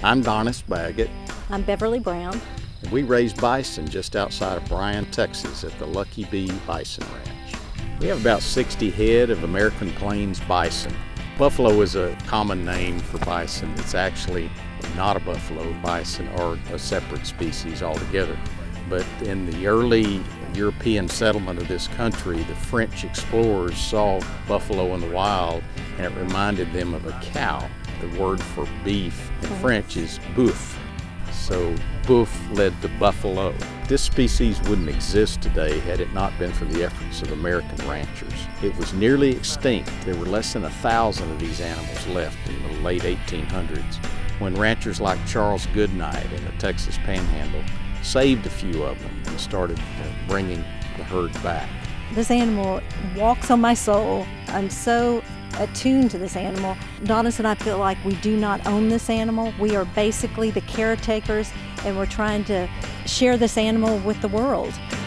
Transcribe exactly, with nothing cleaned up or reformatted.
I'm Donis Baggett. I'm Beverly Brown. We raise bison just outside of Bryan, Texas at the Lucky Bee Bison Ranch. We have about sixty head of American Plains bison. Buffalo is a common name for bison. It's actually not a buffalo. Bison are a separate species altogether. But in the early European settlement of this country, the French explorers saw buffalo in the wild, and it reminded them of a cow. The word for beef in French is boeuf. So boeuf led to buffalo. This species wouldn't exist today had it not been for the efforts of American ranchers. It was nearly extinct. There were less than a thousand of these animals left in the late eighteen hundreds, when ranchers like Charles Goodnight in the Texas Panhandle saved a few of them and started uh, bringing the herd back. This animal walks on my soul. I'm so attuned to this animal. Donis and I feel like we do not own this animal. We are basically the caretakers, and we're trying to share this animal with the world.